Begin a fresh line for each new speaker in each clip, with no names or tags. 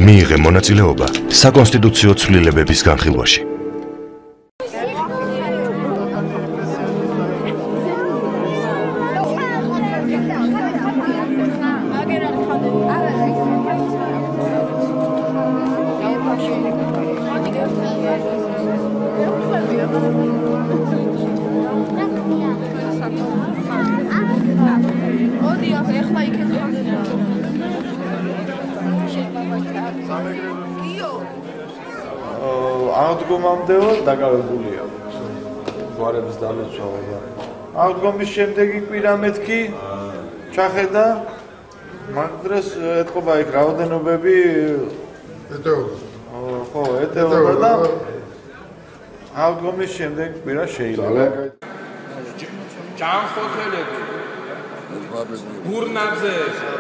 მიიღე მონაწილეობა საკონსტიტუციო ცვლილებების განხილვაში.
აღდგომამდეო დაკავებულია გვარების დალოცვა და აღდგომის შემდეგი კვირა მეთქი ჩახედა მაგ დროს ეთყობა იქ რაოდენობები ხო ეტეოდა და აღდგომის შემდეგ კვირა შეიძლება
ჯანმრთელები გურნაძე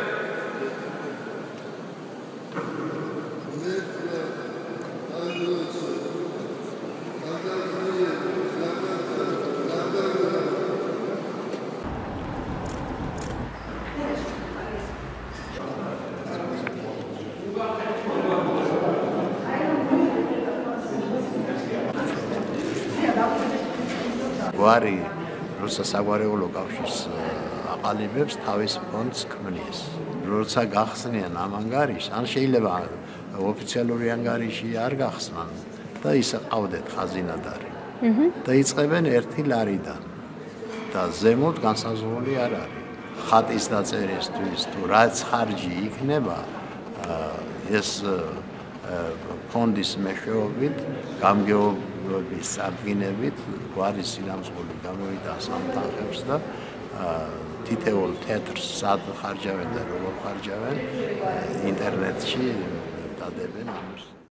გვარი როცა საგვარეულო კავშირს აყალიბებს თავის ფონდს ქმნის. როცა გახსნიან ამ ანგარიშს, ან შეიძლება ოფიციალური ანგარიში არ გახსნან და ისე ყავდეთ ხაზინადარი. და იწყებენ 1 ლარიდან და ზემოთ განსაზღვრული არ არის. ხატის დაწერისთვის თუ რაც ხარჯი იქნება ეს ფონდის მეშვეობით გამგეობის წარდგინებით გვარის სინამსხვრული გამოიტანს ამ თანხებს და თითოეულ თეთრს სად ხარჯავენ და როგორ ხარჯავენ ინტერნეტში დადებენ ამას.